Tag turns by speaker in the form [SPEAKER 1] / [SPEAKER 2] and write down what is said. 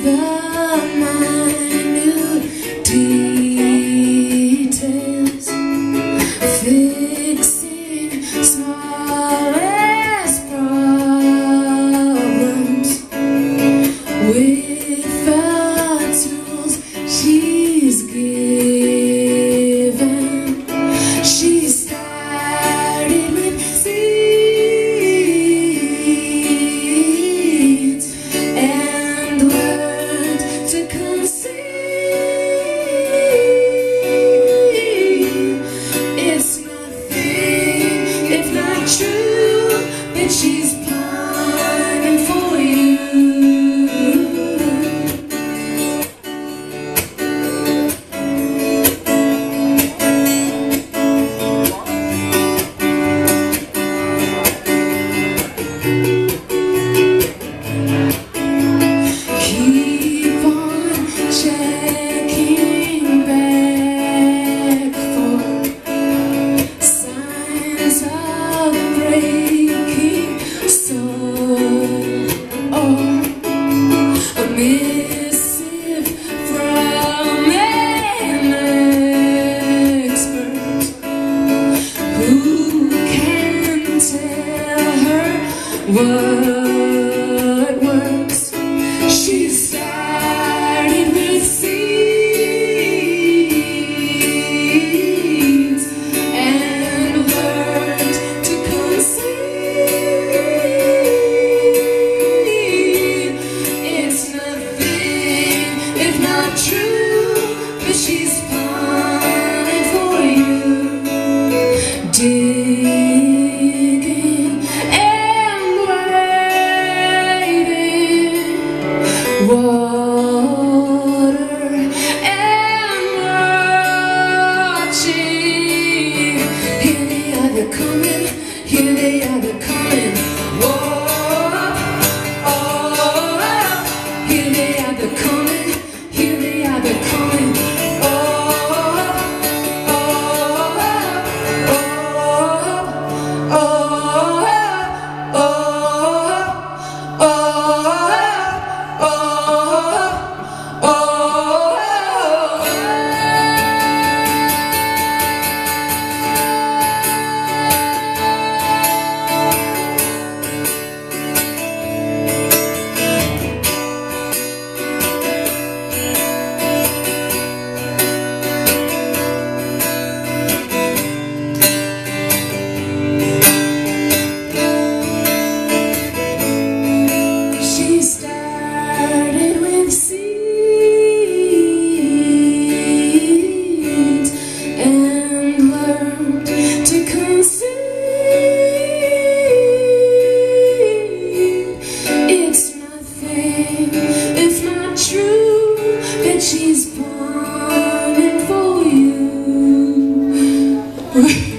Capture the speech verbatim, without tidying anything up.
[SPEAKER 1] the minute details, fixing smallest problems with the tools she's given. She started with seeds and learned to conceive. It's nothing if not true that she's pining for you. Keep on checking back for signs of breaking soul, or a missive from an expert who can tell her what works. She started with seeds and learned to conceive. It's nothing if not true that she's pining for you. Digging and waiting, water and watching. Here they are, they're coming. Here they are, they're coming. Whoa, oh, here they are, they're coming. Here they are, they're coming. Oh, oh, oh, oh, oh, oh, oh, oh, oh. She started with seeds and learned to conceive. It's nothing if not true that she's pining for you.